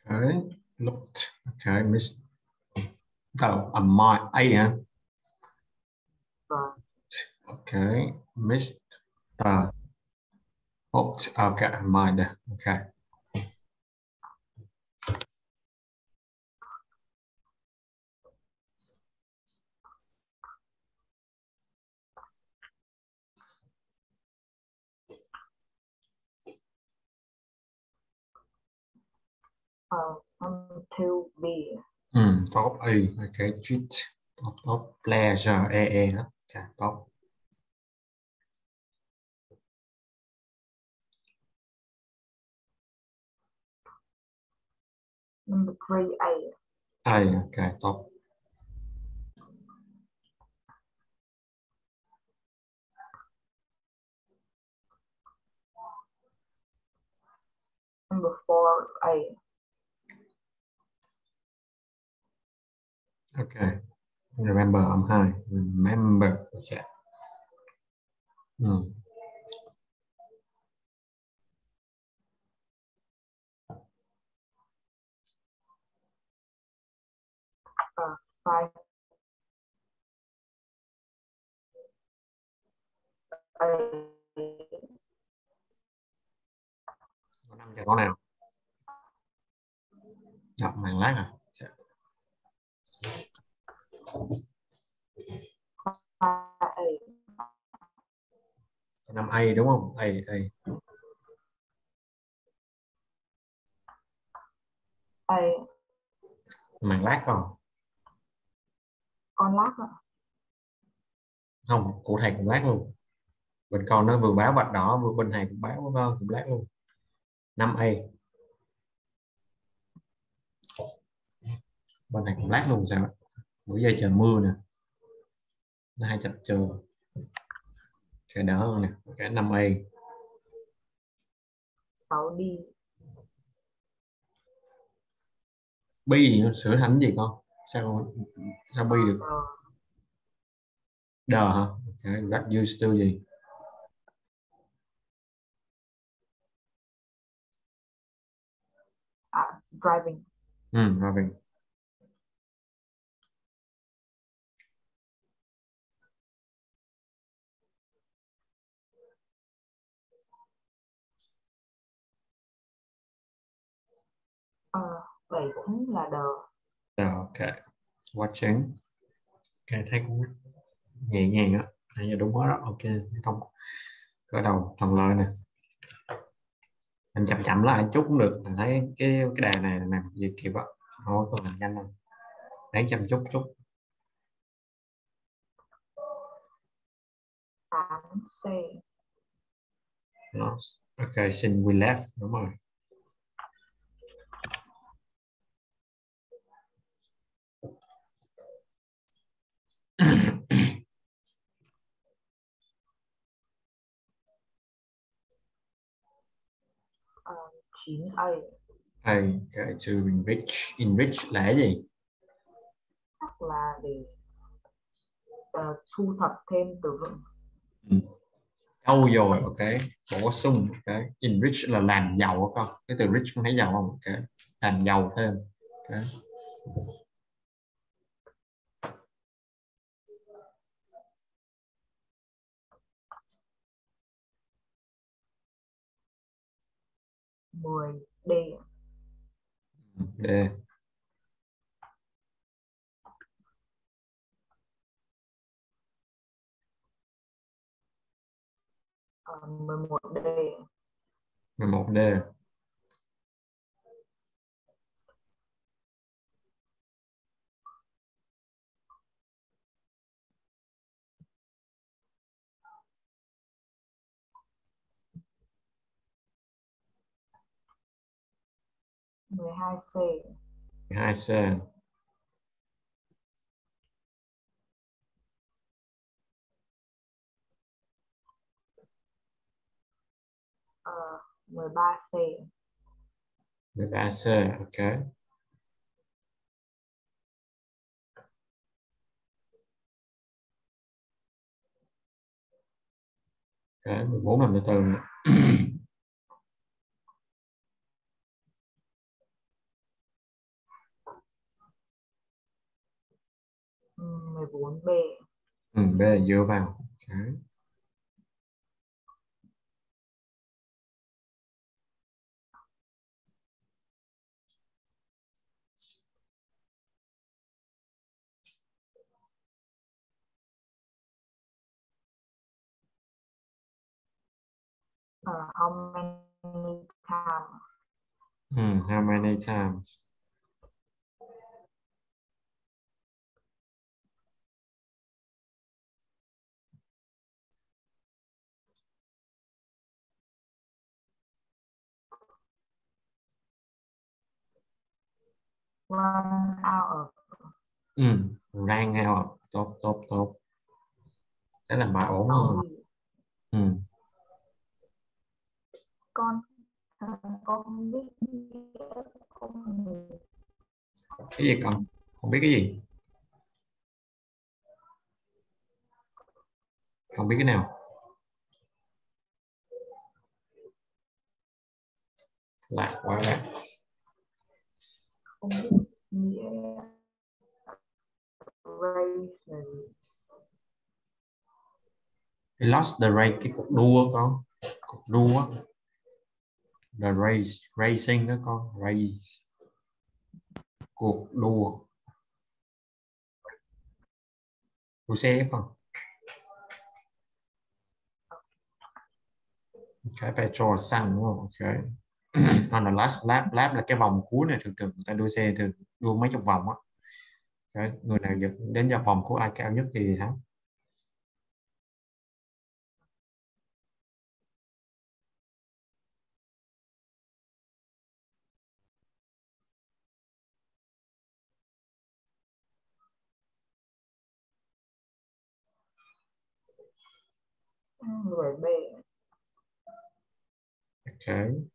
Okay, looked. Okay, missed. Oh, a mile. A hả? Vâng. Okay, missed. Hoped. Okay, a mile. Okay. Until B. Top A. Okay, treat. Top pleasure. E đó. Okay, top. Number 3 A. A. Okay, top. Number 4 A. Okay. Remember, I'm high. Remember. Okay. 5 A. Có 5 cho có nào? Đọc màn lát à? 5 A. 5 A đúng không? A. A. Màn lát còn Con lát ạ. không, cụ thể cũng lát luôn. Bên con nó vừa báo vạch đỏ vừa bên hàng cũng báo vâng cũng lát luôn. 5 A. Bên này cũng lát luôn sao? Bữa giờ trời mưa nè, nó hay chập chờn, sẽ đỡ hơn nè. Cái 5 A. 6 D. Bi gì sửa thành gì con? Sao bi được? Đờ hả? Okay. Got used to gì? Driving. Driving. Vậy cũng là đờ. Ok. Watching. Ok, thấy cũng nhẹ nhàng á. Nãy giờ đúng hết đó. Ok, không cỡ đầu thuận lợi nè. Mình chậm chậm lại chút cũng được. Mình thấy cái đà này làm gì kịp á. Thôi còn làm nhanh không. Đáng chăm chút chút. 8 C. Lost. Ok, since we left. Đúng rồi. uh, 9 A. Hey, okay, to enrich. Enrich là cái gì? Chắc là để thu thập thêm từ vựng. Trau dồi, ok. Bổ sung, ok. Enrich là làm giàu con. Cái từ rich con thấy giàu không? Ok. Làm giàu thêm. Ok. Mười D. D. 11 D. 11D. 12 C. 12C. 13 C. 13C, ok. Ok, 14 làm từ từ. 14B. B là dựa vào. Okay. How many times? How many times? One hour. Rang out. Tốt, tốt, tốt. Thế là bài ổn Sáu hơn. gì? Con không biết không. Cái gì con? Không biết cái gì? Không biết cái nào? Lạc quá lạc. Không biết nghĩa racing. Lost the race, cái cuộc đua con. Cuộc đua. The race, racing đó con. Race. Cuộc đua. Đua xe con. Okay, petrol xăng đúng không? Ok. On the last lap, lap là cái vòng cuối này, thường thường người ta đua xe thường đua mấy chục vòng á. Okay. Người nào đến vào vòng của ai cao nhất thì thắng. 10B. Ok.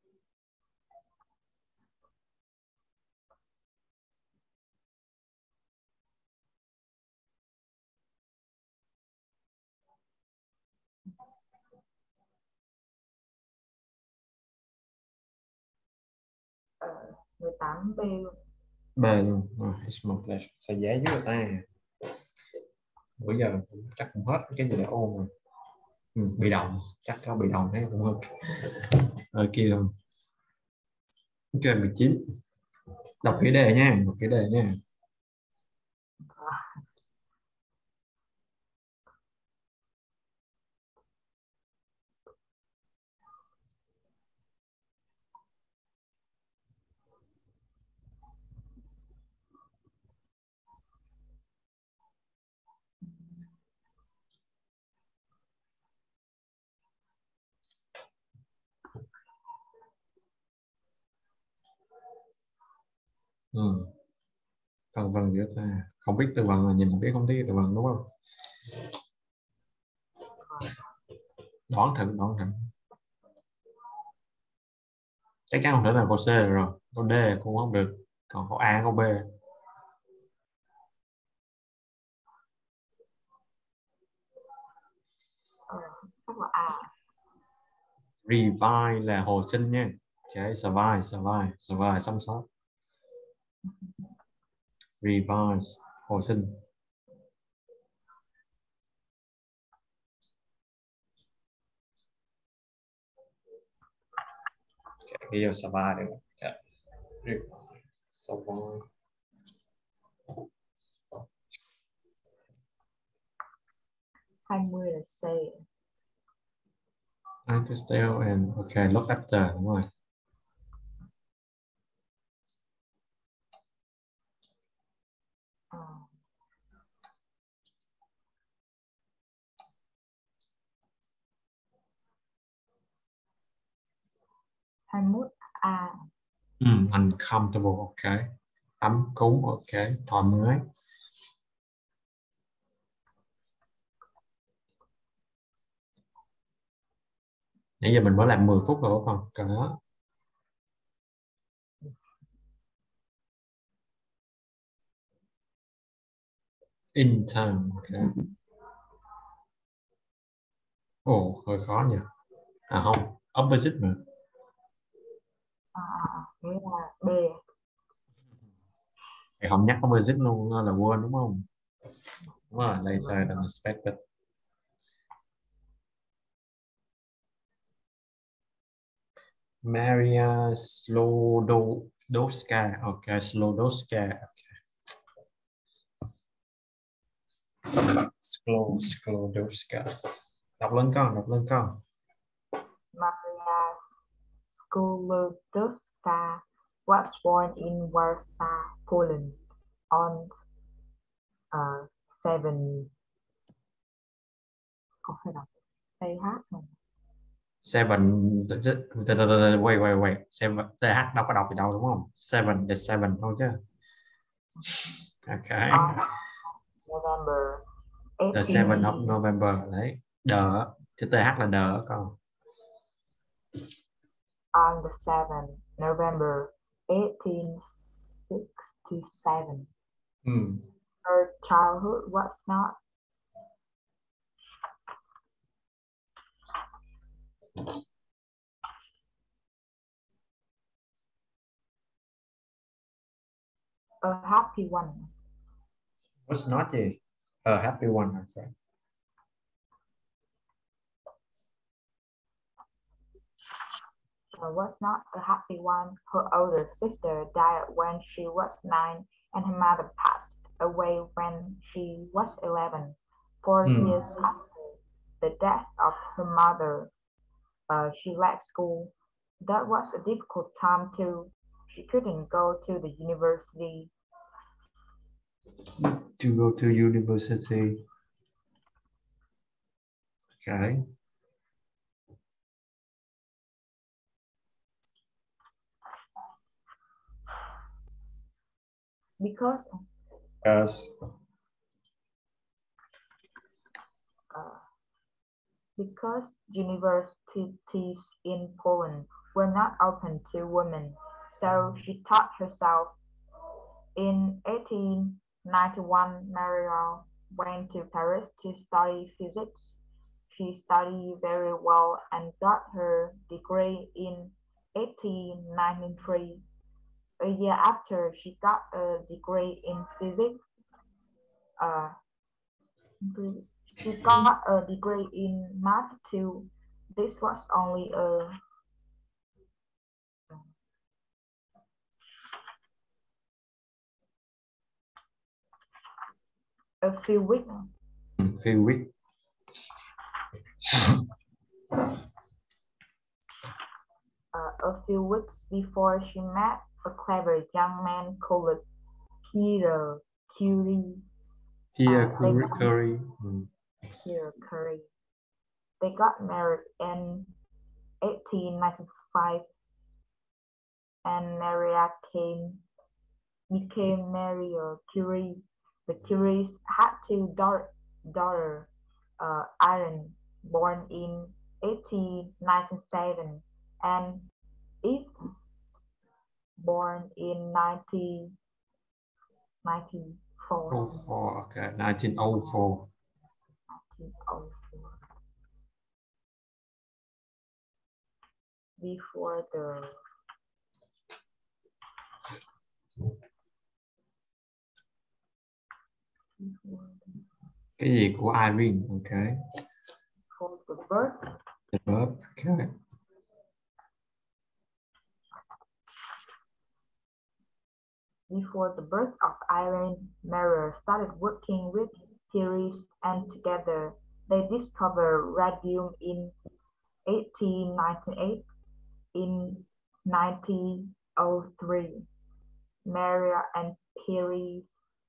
Ờ, 18B luôn. B luôn. It's my pleasure. Sao dễ dữ người ta. Bữa giờ chắc cũng hết cái gì để ôn rồi. Bị động. Chắc có bị động thấy cũng hơn. Ở kia rồi. Trên 19. Đọc cái đề nha. Đọc cái đề nha. Phần vần giữa ta. Không biết từ vần là nhìn biết không biết từ vần đúng không? Đoán thử, đoán thử. Chắc chắn không thể là câu C rồi. Câu D cũng không được. Còn câu A, câu B. Chắc là A. Revive là hồi sinh nha. Okay, survive, survive, survive, sống sót. Revive, hồi sinh. Okay, ghi vô survive được. Okay. Survive. 20 là C. Understand and okay, look after đúng rồi. À. 21 A. Uncomfortable, ok. Ấm cúng, ok. Thoải mái. Nãy giờ mình mới làm 10 phút rồi còn cần đó. In time, ok. Ồ, hơi khó nhỉ. À không, opposite mà. Thế là B. Thầy không nhắc opposite luôn là quên đúng không? Đúng rồi, later than expected. Maria Slodowska. Ok, Slodowska. Sklodowska. Đọc lên con, đọc lên con. Maria Sklodowska was born in Warsaw, Poland on 7. Có phải đọc TH không? Seven. Wait. Seven. TH đâu có đọc gì đâu đúng không? Seven, the seven thôi chứ. Ok. On November The 18. 7 of November. Đấy. The. Chữ TH là the con. On the 7th November 1867. Her childhood was not a happy one. Was not gì? A happy one. Okay. Was not a happy one. Her older sister died when she was 9, and her mother passed away when she was 11. 4 years after the death of her mother, she left school. That was a difficult time too. She couldn't go to the university. To go to university. Okay. Because universities in Poland were not open to women, so she taught herself. In 1891, Maria went to Paris to study physics. She studied very well and got her degree in 1893. A year after she got a degree in physics, she got a degree in math too. This was only a few weeks. A few weeks before she met a clever young man called Pierre Curie. Pierre Curie. Pierre Curie. They got married in 1895, and Maria became Marie Curie. The Curies had two daughters, Irene, born in 1897, and Eve, born in 1904. Okay, 1904. 1904. Before the Cái gì của Irene? Okay. For the birth. The birth. Okay. Before the birth of Irene, Maria started working with Curie, and together they discovered radium in 1898. In 1903, Maria and Curie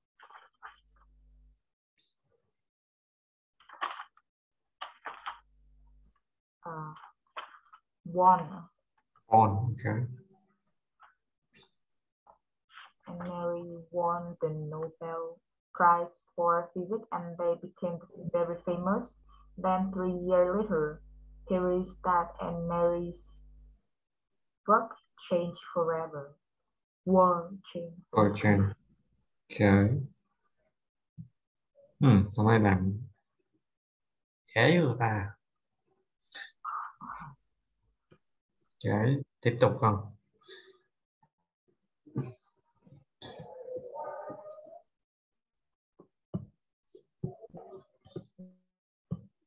won. Okay. And Mary won the Nobel Prize for Physics, and they became very famous. Then 3 years later, Curie's death and Mary's work changed forever. World changed. World change. Okay. Hôm nay làm dễ người ta. Okay. Tiếp tục không?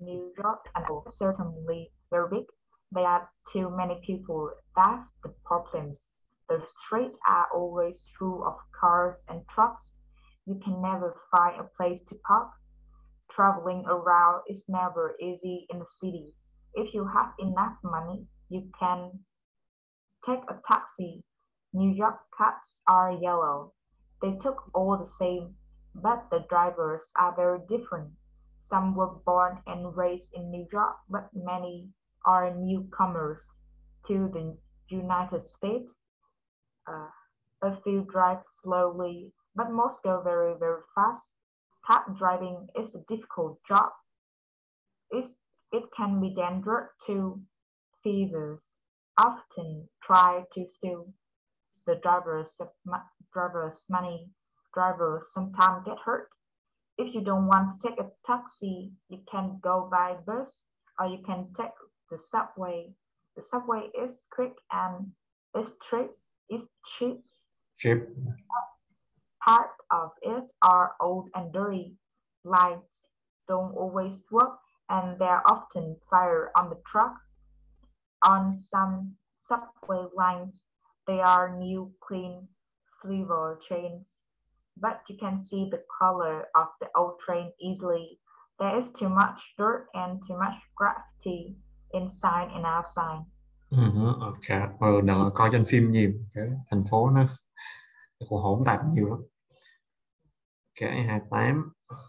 New York and certainly very big. There are too many people. That's the problems. The streets are always full of cars and trucks. You can never find a place to park. Traveling around is never easy in the city. If you have enough money, you can take a taxi. New York cabs are yellow. They look all the same, but the drivers are very different. Some were born and raised in New York, but many are newcomers to the United States. Uh, a few drive slowly, but most go very, very fast. Cab driving is a difficult job. It's, it can be dangerous too. Thieves often try to steal the driver's money. Drivers sometimes get hurt. If you don't want to take a taxi, you can go by bus or you can take the subway. The subway is quick and it's cheap. It's cheap. Ship. Part of it are old and dirty. Lights don't always work and there are often fire on the truck. On some subway lines, there are new clean silver trains, but you can see the color of the old train easily. There is too much dirt and too much graffiti inside and outside. Ok. Đừng coi trên phim nhiều cái thành phố nó cũng hỗn tạp nhiều lắm. Ok, 28.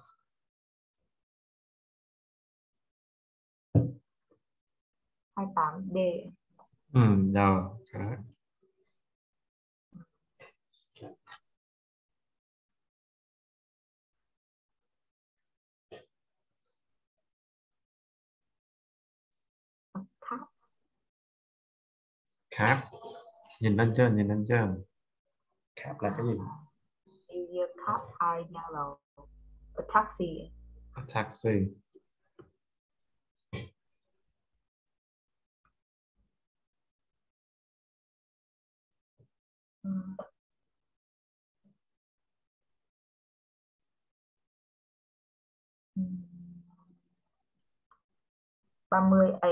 28D. Rồi. Okay. Cab. Nhìn lên trên, nhìn lên trên. Cab là cái gì? New York cab are yellow. A taxi. A taxi. Mm. 30A.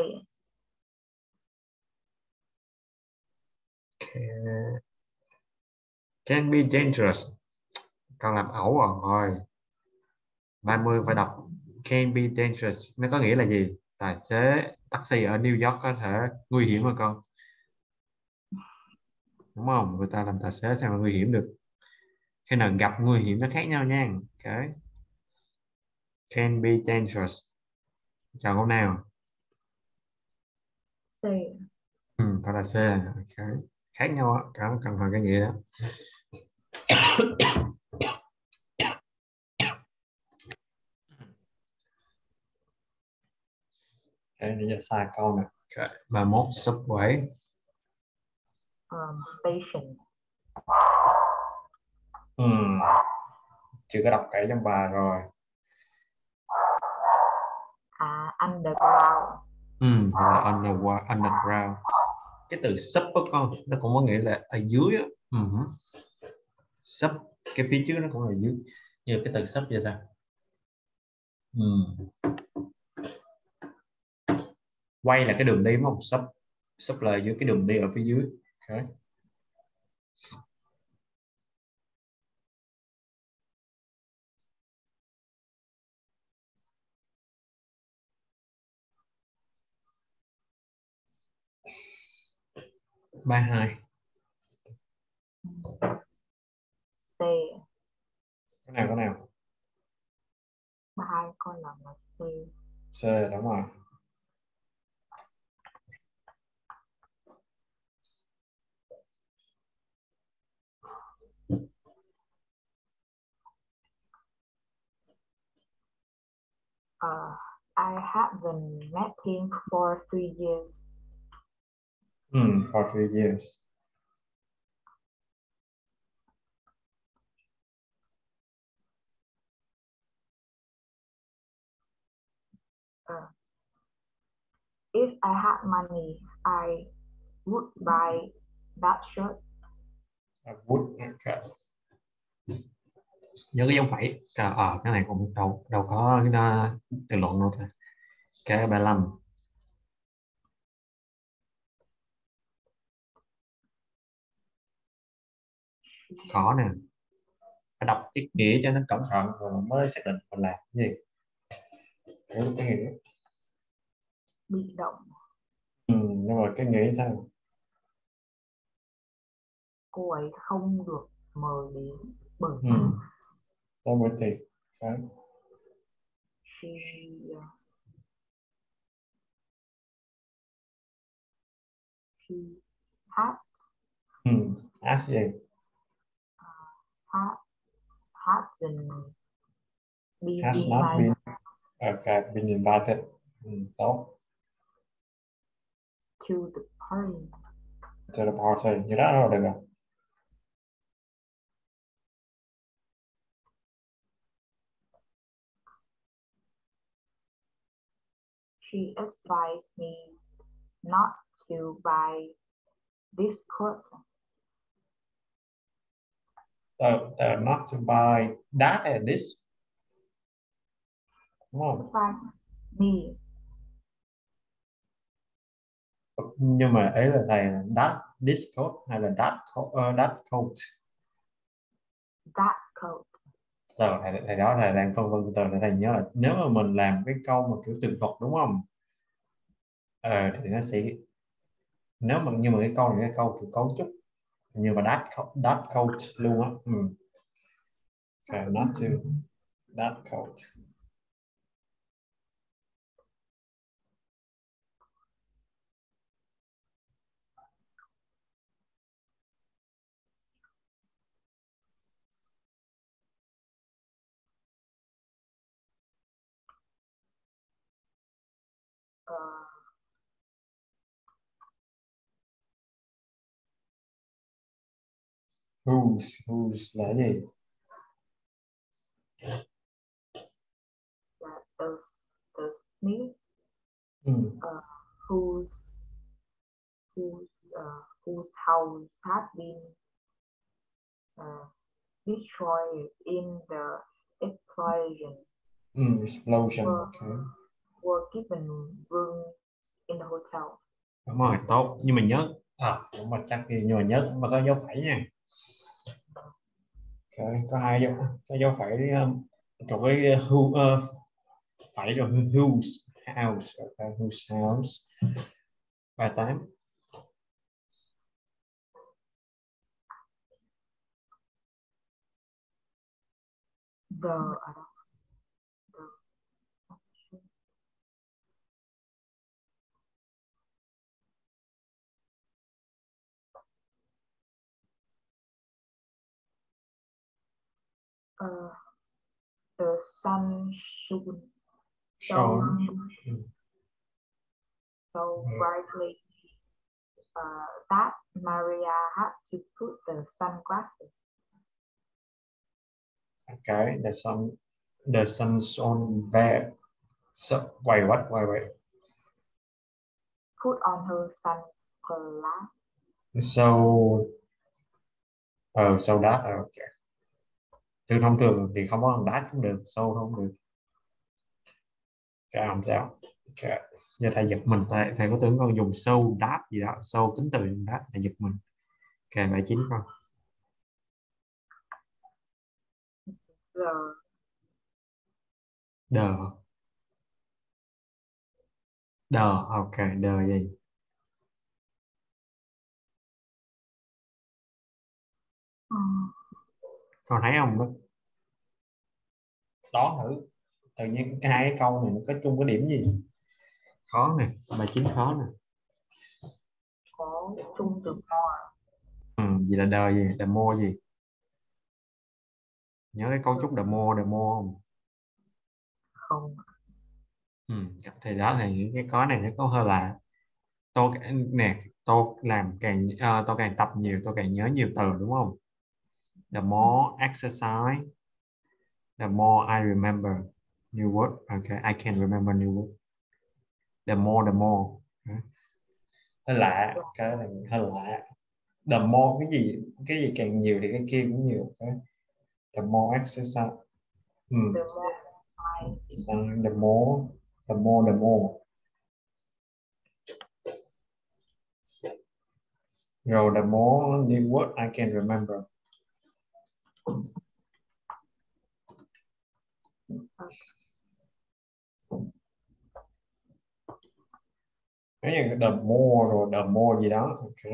Can be dangerous. Con làm ẩu rồi. 30 phải đọc can be dangerous. Nó có nghĩa là gì? Tài xế taxi ở New York có thể nguy hiểm mà con. Đúng không? Người ta làm tài xế sao mà nguy hiểm được. Khi nào gặp nguy hiểm nó khác nhau nha. Okay. Can be dangerous. Chọn câu nào? C. Phải là C. Okay. Khác nhau á. Cần phải cái nghĩa đó. Okay, bây giờ sai câu nè. Okay. 31 subway. Station. Chưa có đọc kỹ trong bài rồi. Underground. Là underground. Cái từ sub đó con, nó cũng có nghĩa là ở dưới á. Sub, cái phía trước nó cũng là dưới. Như cái từ sub vậy ta. Quay là cái đường đi đúng không? Sub là dưới cái đường đi ở phía dưới. Okay. Ba hai. C. Cái nào? 32 con là C. C, đúng rồi. I haven't met him for 3 years. For 3 years. If I had money, I would buy that shirt. I would. Okay. Nhớ cái dấu phẩy. Cái này cũng đâu có cái từ luận đâu thôi. Cái 35 khó nè, phải đọc tiết nghĩa cho nó cẩn thận rồi mới xác định mình làm cái gì. Hiểu cái nghĩa. Bị động. Nhưng mà cái nghĩa sao? Cô ấy không được mời đến bởi Tôi mới thiệt. Đấy. she she had Ask gì? had hasn't been Has not invited been, okay, been invited. Tốt. to the party. To the party. Như đó rồi được rồi. She advised me not to buy this coat. Not to buy that and this. Đúng không? Advised me. Nhưng mà ấy là thầy that this coat hay là that coat. That coat. Rồi thầy đó thầy đang phân vân từ thầy nhớ là nếu mà mình làm cái câu mà kiểu tường thuật đúng không? Thì nó sẽ, nếu mà nhưng mà cái câu này cái câu kiểu cấu trúc như mà that coat luôn á. Okay, not to that coat. Whose là gì? The Smith. Whose house had been destroyed in the explosion. Explosion. Okay. Were given rooms in the hotel. Đúng rồi, tốt. Nhưng mà nhớ đúng rồi, chắc đi nhưng mà nhớ mà có dấu phẩy nha. Okay. Có hai dấu, cái dấu phẩy còn cái phẩy rồi whose house. Okay. Whose house. 38. The sun shone so brightly that Maria had to put the sunglasses. Okay, the sun shone there. So wait, what? Wait. Put on her sunglasses. So that okay. Từ thông thường thì không có thằng đá cũng được, so không được. Cái không sao. Okay. Giờ thầy giật mình, thầy có tưởng con dùng so that gì đó, so tính từ that, thầy giật mình. Ok, 79 con. The ok, the gì? Con thấy không đó? Đó thử. Tự nhiên cái hai cái câu này nó có chung cái điểm gì? Khó nè, 79 khó nè. Có chung từ more. Gì là the gì? The more gì? Nhớ cái cấu trúc the more không? Không. Thì đó thì cái có này nó có hơi là tôi làm càng tôi càng tập nhiều tôi càng nhớ nhiều từ đúng không? The more exercise, the more I remember new word. Okay, I can remember new word. The more. Hơi lạ, cái này hơi lạ. The more cái gì càng nhiều thì cái kia cũng nhiều. Okay. The more exercise. The more exercise. The more The more, the more. Rồi the more new word I can remember. Cái the more rồi the more gì đó. Ok.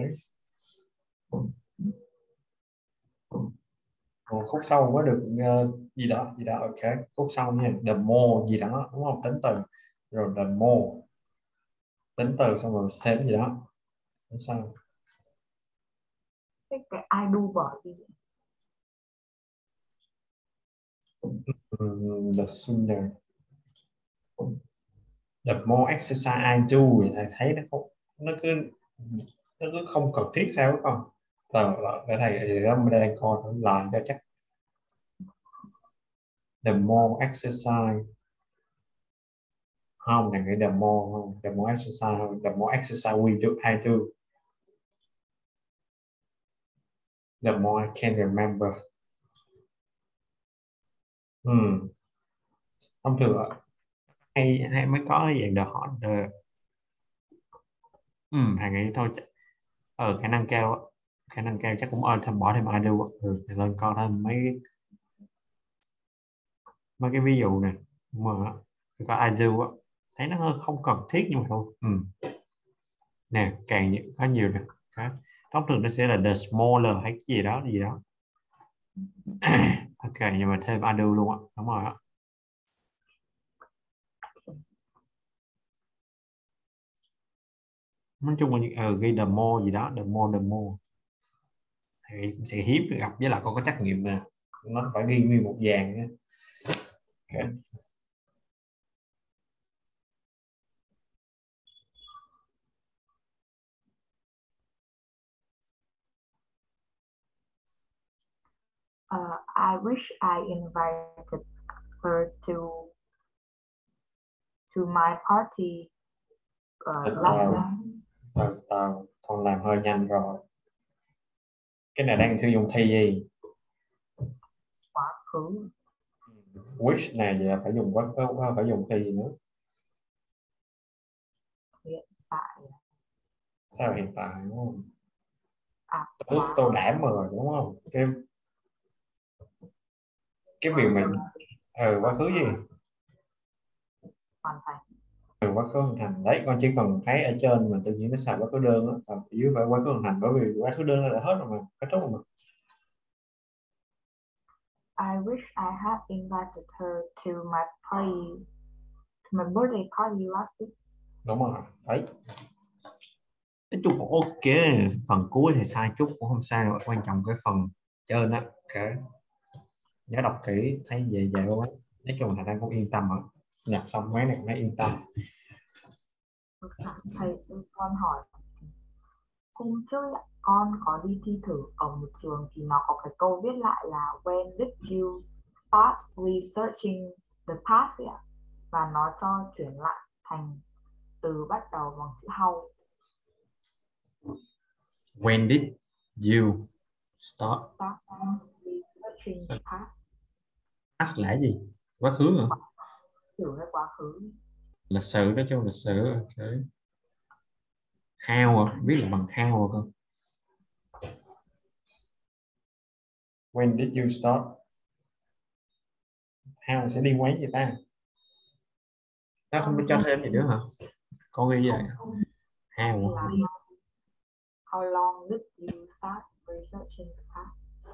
Rồi khúc sau có được gì đó. Ok. Khúc sau nha. The more gì đó đúng không? Tính từ. Rồi the more. Tính từ xong rồi thêm gì đó. Tính sao? cái I do bỏ đi. The sooner. The more exercise I do thì thầy thấy nó cứ không cần thiết sao con. Để thầy đang coi lại cho chắc. The more exercise không, thầy nghĩ the more không, the more exercise không, the more exercise we do I do, the more I can remember. Thông thường hay mới có dạng the hot the thầy nghĩ thôi khả năng cao chắc cũng thêm bỏ thêm I do thì lên coi thêm mấy cái ví dụ này mà có I do thấy nó hơi không cần thiết nhưng mà thôi. Nè càng có nhiều nè thông thường nó sẽ là the smaller hay cái gì đó. Ok nhưng mà thêm I do luôn á, đúng rồi á. Nói chung là ghi the more gì đó, the more thì sẽ hiếm gặp, với lại con có trắc nghiệm nè, nó phải ghi nguyên một dàn nha. Okay. I wish I invited her to my party last night. Con làm hơi nhanh rồi. Cái này đang sử dụng thi gì? Quá khứ. Wish này thì là phải dùng phải dùng thi gì nữa? Hiện tại. Sao hiện tại đúng không? Quá. Tôi đã mờ đúng không? Cái việc mình quá khứ gì? Hoàn thành. Quá khứ hoàn thành đấy, con chỉ cần thấy ở trên mà tự nhiên nó xài quá khứ đơn á, còn dưới phải quá khứ hoàn thành, bởi vì quá khứ đơn đã hết rồi mà, kết thúc rồi mà. I wish I had invited her to my party, to my birthday party last week. Đúng rồi đấy, nói chung cũng ok. Phần cuối thì sai chút cũng không sao, quan trọng cái phần trên á. Okay. Nhớ đọc kỹ, thấy về quá. Nói chung là đang cũng yên tâm rồi, nhập xong mấy này cũng thấy yên tâm. Thầy con hỏi hôm trước con có đi thi thử ở một trường thì nó có cái câu viết lại là when did you start researching the past ạ? Và nó cho chuyển lại thành từ bắt đầu bằng chữ how. When did you start Researching the past? Past là gì? Quá khứ hả? Thử hay quá khứ? Lịch sử, nói chung lịch sử. Ok. How à? Biết là bằng how à con? When did you start? How sẽ đi quấy gì ta? Nó không cho thêm gì nữa hả? Có ghi vậy. How à? How long did you start researching the past?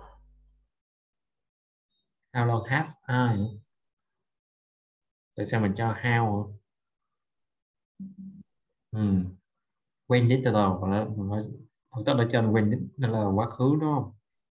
How long have I? Tại sao mình cho how? When did từ đầu phần tất ở trên when did nó là quá khứ đúng không?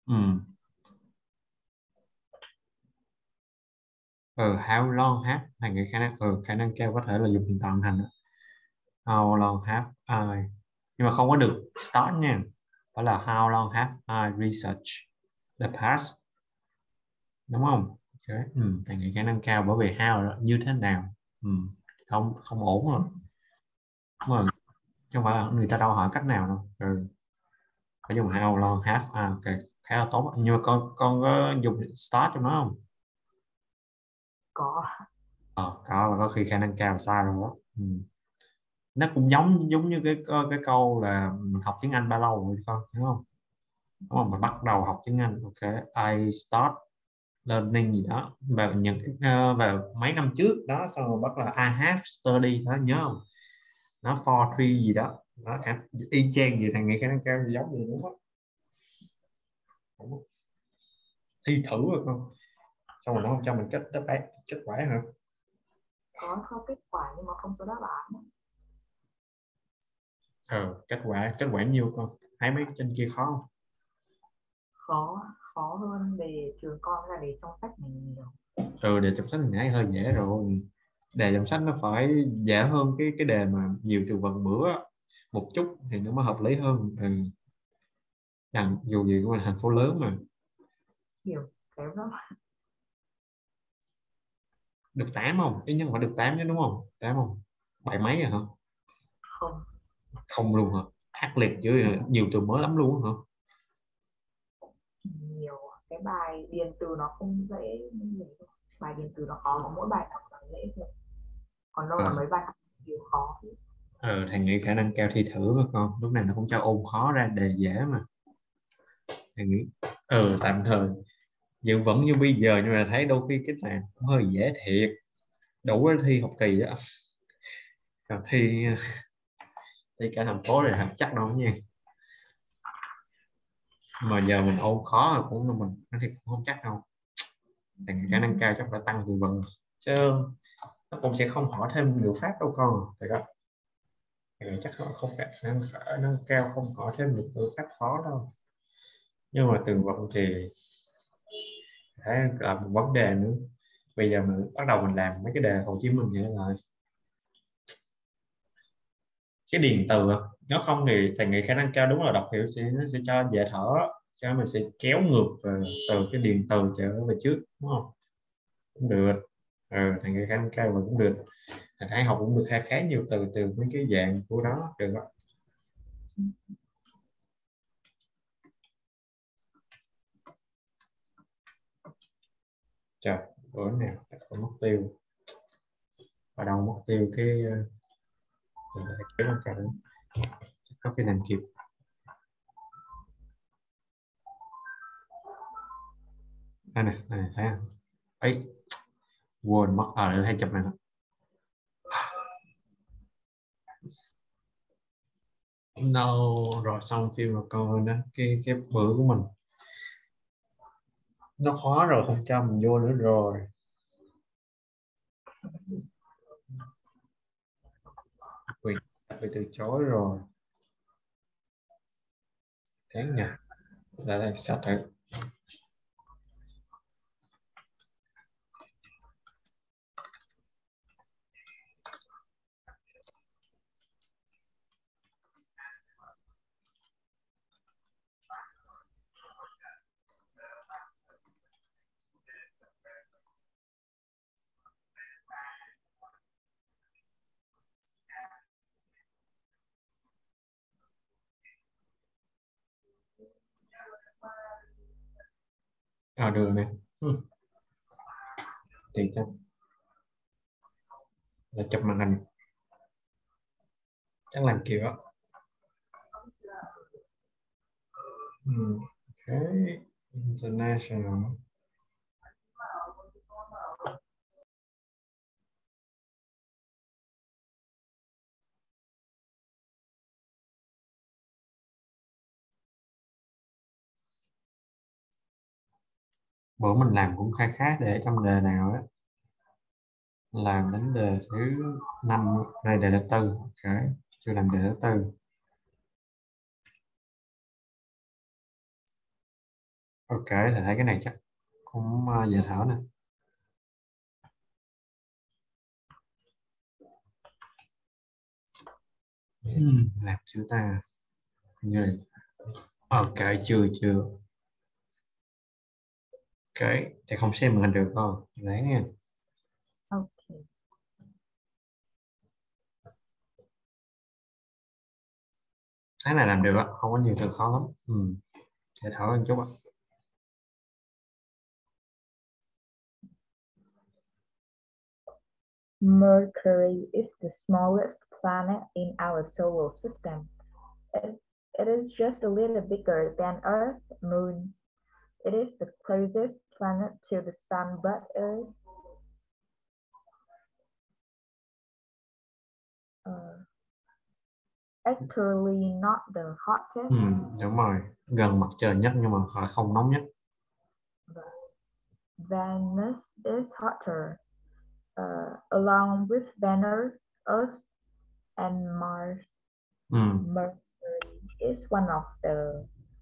How long have này người khả năng cao có thể là dùng hiện tại âm thanh đó. How long have I, nhưng mà không có được start nha, phải là how long have I researched the past, đúng không? Okay. Thầy nghĩ khả năng cao, bởi vì how là như thế nào. Không ổn rồi, đúng rồi, chứ không phải là người ta đâu hỏi cách nào đâu. Phải dùng how long have I. Ok, khá là tốt, nhưng mà con có dùng start trong nó không? Có. Có là có khi khả năng cao là sai rồi đó. Nó cũng giống giống như cái câu là mình học tiếng Anh bao lâu rồi con đúng không? Đúng không? Mình bắt đầu học tiếng Anh, ok, I start learning gì đó vào mấy năm trước đó, xong rồi bắt là I have study đó, nhớ không? Nó for three gì đó, nó cả y chang gì, thằng nghĩ khả năng cao thì giống gì đúng không? Thi thử rồi con, xong rồi nó không cho mình kết quả hả? Có cho kết quả nhưng mà không cho đáp án. Kết quả nhiêu con, thấy mấy trên kia khó không? Khó hơn về trường con là để trong sách này nhiều. Đề trong sách này hơi dễ rồi, đề trong sách nó phải dễ hơn cái đề mà nhiều từ vựng bữa một chút thì nó mới hợp lý hơn. Dù gì cũng là thành phố lớn mà. Hiểu kém lắm. Được 8 không? Ít nhất phải được 8 chứ đúng không? 8 không? Bảy mấy rồi hả? Không Không luôn hả? Ác liệt chứ, nhiều từ mới lắm luôn hả? nhiều, cái bài điền từ nó không dễ như vậy. Bài điền từ nó khó, có mỗi bài đọc là dễ thôi, còn đâu ờ là mấy bài học nhiều khó. Thầy nghĩ khả năng cao thi thử mà con, lúc này nó cũng cho ôn khó ra đề dễ mà. Thầy nghĩ tạm thời dự vẫn như bây giờ, nhưng mà thấy đôi khi cái này cũng hơi dễ thiệt, đủ để thi học kỳ á. Còn thi cả thành phố rồi học chắc đâu nha, mà giờ mình ôn khó rồi cũng mình nó thì cũng không chắc đâu. Thầy nghĩ khả năng cao chắc phải tăng từ vựng chứ, nó cũng sẽ không hỏi thêm ngữ pháp đâu con. Thầy đó, thầy nghĩ chắc nó không, khả năng cao không hỏi thêm được ngữ pháp khó đâu, nhưng mà từ vựng thì thấy là một vấn đề nữa. Bây giờ mình bắt đầu mình làm mấy cái đề Hồ Chí Minh vậy rồi, cái điền từ nếu không thì thầy nghĩ khả năng cao đúng là đọc hiểu nó sẽ cho dễ thở, cho mình sẽ kéo ngược về từ cái điền từ trở về trước đúng không? Cũng được. Thầy nghĩ khả năng cao mà cũng được, thầy thấy học cũng được khá khá nhiều từ từ mấy cái dạng của đó được đó. Trời, bữa nào có mất tiêu, ở đâu mất tiêu cái kéo con cả có cái làm kịp. Đây này thấy không? Ấy, quên mất hay chụp này nè. No, rồi xong phim rồi coi đó, cái bữa của mình nó khó rồi, không cho mình vô nữa rồi. Bị bị từ chối rồi. Tháng nhỉ, là đây sao thử. Được nè. Tiền chắc là chụp màn hình, chắc làm kiểu đó. Okay. International. Bữa mình làm cũng khá khá để trong đề nào á, làm đến đề thứ 5, đây đề thứ tư, ok, chưa làm đề thứ tư. Ok thì thấy cái này chắc cũng dễ thở nè. Làm chưa ta, như là ok, chưa ok, thì không xem màn hình được không đấy nha. Ok. Cái này làm được á, không có nhiều từ khó lắm. Dễ thở hơn chút á. Mercury is the smallest planet in our solar system. It is just a little bigger than Earth, Moon. It is the closest planet to the Sun, but is actually not the hottest. Đúng rồi, gần mặt trời nhất nhưng mà không nóng nhất. Venus is hotter. Along with Venus, Earth, and Mars. Mercury is one of the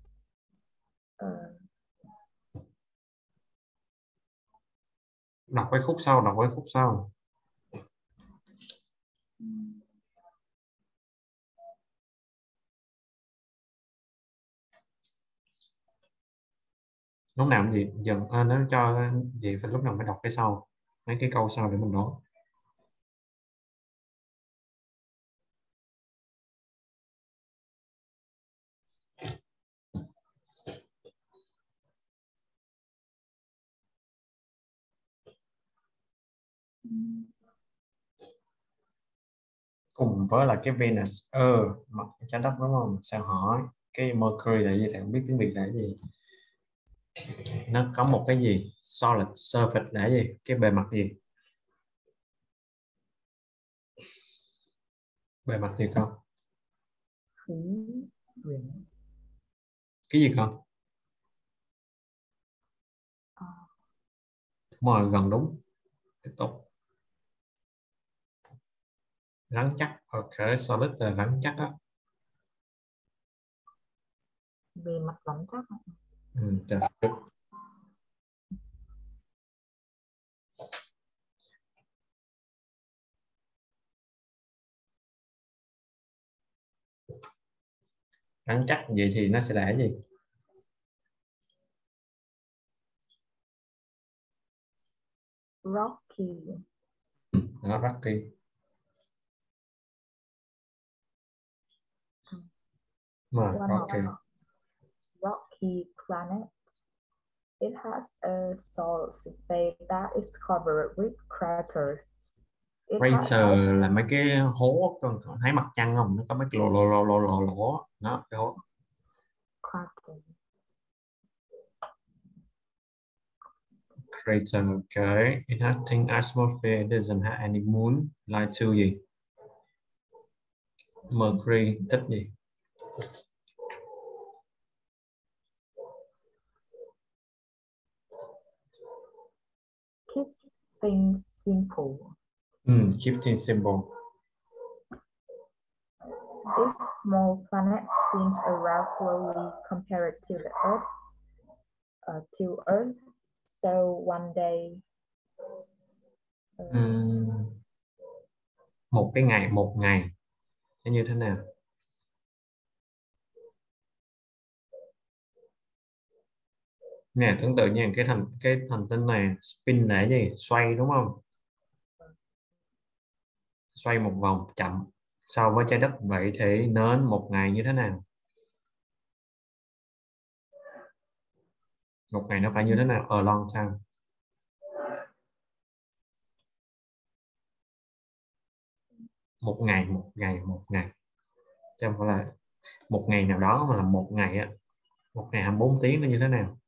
đọc cái khúc sau. Lúc nào gì dần nó cho gì phải lúc nào phải đọc cái sau, mấy cái câu sau để mình đoán. Cùng với là cái Venus mặt trái đất đúng không? Sao hỏi cái Mercury là gì? Thầy không biết tiếng Việt là gì. Nó có một cái gì? Solid surface là gì? Cái bề mặt gì? Bề mặt gì con? Cái gì con? Đúng rồi, gần đúng. Tiếp tục. Rắn chắc. Ok, solid là rắn chắc á. Bề mặt rắn chắc. Được. Rắn chắc vậy thì nó sẽ là cái gì? Rocky. Nó rocky. Mà rocky. Rocky planets. It has a solid surface that is covered with craters. Crater là mấy cái hố, con thấy mặt trăng không? Nó có mấy cái lỗ nó cái hố. Crater, okay. It has thin atmosphere, doesn't have any moon. Like to gì? Mercury thích gì? Keep things simple. Keep things simple. This small planet spins around slowly compared to the Earth. So one day. Một ngày sẽ như thế nào? Nè, tưởng tượng nha, cái hành tinh này spin là gì? Xoay đúng không? Xoay một vòng chậm so với trái đất, vậy thì nên một ngày như thế nào? Một ngày nó phải như thế nào? Ở long sao? Một ngày chứ không phải là một ngày nào đó, mà là một ngày á. Một ngày 24 tiếng nó như thế nào?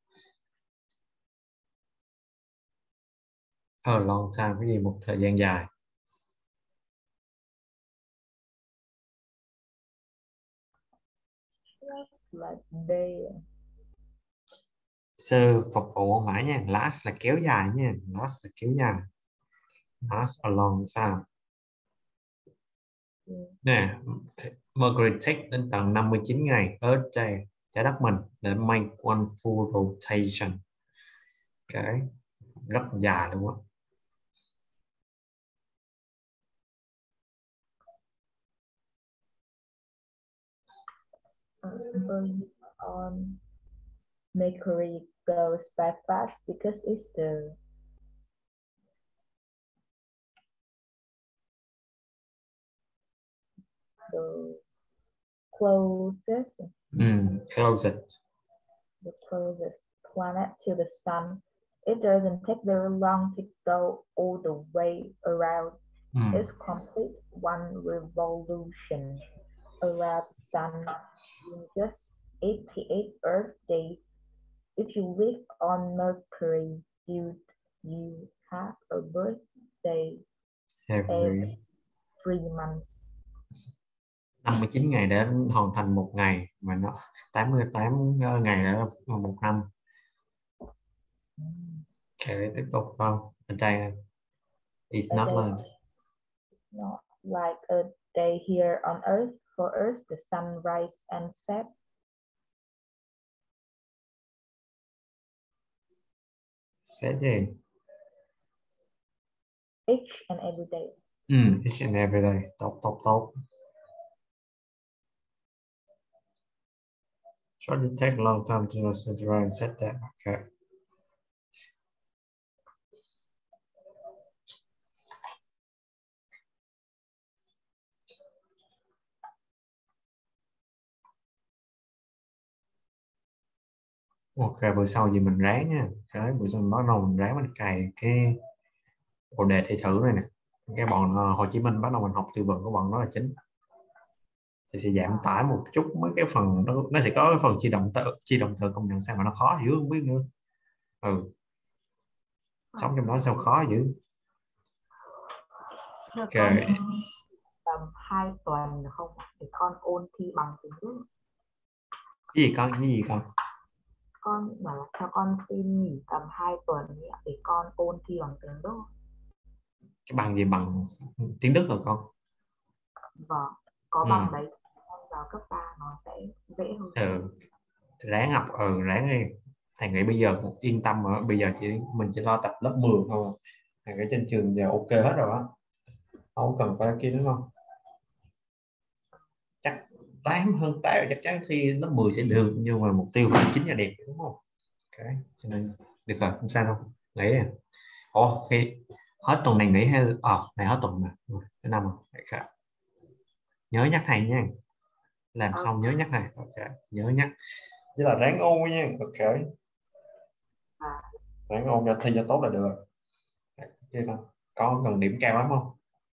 A long time, cái gì một thời gian dài. Sơ phục vụ không phải nha. Last là kéo dài nha. Last là kéo dài. Last a long time. Nè, Mercury take đến tận 59 ngày Earth day, trái đất mình, để make one full rotation. Cái rất dài luôn á. Mercury goes by fast because it's the closest. The closest planet to the sun. It doesn't take very long to go all the way around. is complete one revolution around the sun in just 88 Earth days. If you live on Mercury, dude, you have a birthday every 3 months. 59 ngày để hoàn thành một ngày, mà nó 88 ngày là một năm. Ok, tiếp tục không? Anh trai it's not like a day here on Earth. For Earth, the sun rise and set. Set gì? Each and every day. Each and every day. Tốt. So it take a long time to try and set that. Okay. Ok, bữa sau gì mình ráng nha. Cái bữa sau mình bắt đầu mình ráng mình cài cái bộ đề thi thử này nè. Cái bọn Hồ Chí Minh bắt đầu mình học từ vựng của bọn nó là chính. Thì sẽ giảm tải một chút mấy cái phần nó sẽ có cái phần chi động từ công nhận sao mà nó khó dữ không biết nữa. Sống trong đó sao khó dữ. Ok. Tầm 2 tuần được không để con ôn thi bằng tiếng Đức. Cái gì con? Con bảo là cho con xin nghỉ tầm 2 tuần để con ôn thi bằng tiếng Đức. Cái bằng gì? Bằng tiếng Đức rồi con? Vâng, có bằng đấy vào cấp 3 nó sẽ dễ hơn. Ráng học, ráng đi. Thầy nghĩ bây giờ yên tâm rồi, bây giờ mình chỉ lo tập lớp 10 thôi. Thầy ở trên trường giờ ok hết rồi á, không cần phải kia đúng không? Chắc 8 chắc chắn thi lớp 10 sẽ được, nhưng mà mục tiêu là 9 là đẹp đúng không? Ok, cho nên được rồi, không sao đâu. Nghĩ khi hết tuần này nghỉ hay này hết tuần mà cái năm rồi. Nhớ nhắc thầy nha, làm xong nhớ nhắc thầy. Ok, nhớ nhắc chỉ là ráng ôn nha. Ok, ráng ôn cho thi cho tốt là được. Có cần điểm cao lắm không?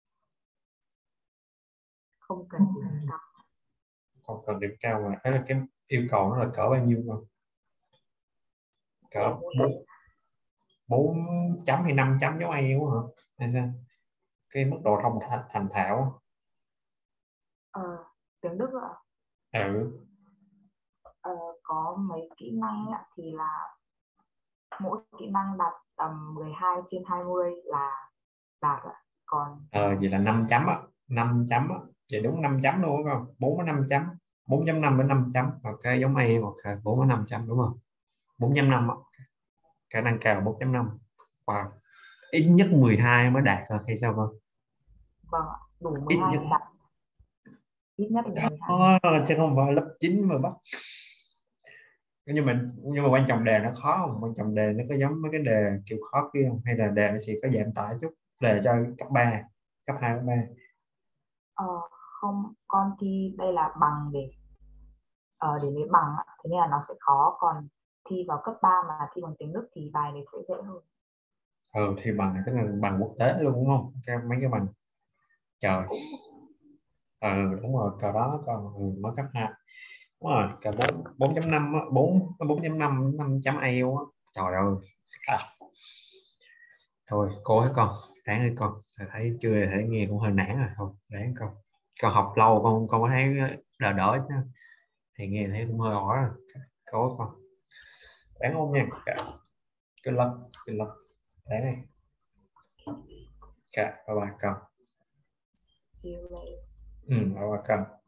Không cần điểm cao. Không cần điểm cao mà thấy là cái yêu cầu nó là cỡ bao nhiêu không? Cỡ 4 chấm hay 5 chấm giống IELTS hả? Hay sao? Cái mức độ thành thạo. Tiếng Đức ạ? Có mấy kỹ năng thì là mỗi kỹ năng đạt tầm 12/20 là đạt ạ. Còn vậy là 5 chấm á, 5 chấm á, vậy đúng 5 chấm luôn không? 4 đến 5 chấm, 4.5 đến 5 chấm. Ok, giống IELTS. Ok, 4 đến 5 chấm đúng không? 4.5 á. Khả năng cao 4.5. Wow. Ít nhất 12 mới đạt rồi hay sao con? Vâng ạ, đủ 12 Ít nhất đạt. Ít nhất là 12. Chứ không phải lớp 9 mà bắt. Nhưng mà quan trọng đề nó khó không? Quan trọng đề nó có giống mấy cái đề kiểu khó kia không? Hay là đề nó sẽ có giảm tải chút đề cho cấp 3, cấp 2, cấp 3? Không, con thi đây là bằng để lấy bằng, thế nên là nó sẽ khó. Còn thi vào cấp 3 mà thi bằng tiếng Đức thì bài này sẽ dễ hơn. Thì bằng tức là bằng quốc tế luôn đúng không? Mấy cái bằng trời. Đúng rồi, cờ đó còn mới cấp 2. Đúng rồi, cờ 4.5 4.5 5 chấm IELTS á. Trời ơi. Thôi cố hết con, ráng đi con. Thấy chưa, thấy nghe cũng hơi nản rồi. Thôi ráng con học lâu con có thấy đỡ chứ? Thì nghe thấy cũng hơi ỏi rồi. Cố con ráng ôn nha. Good luck. Ráng đi. Bye bye con. See you later. Bye bye con.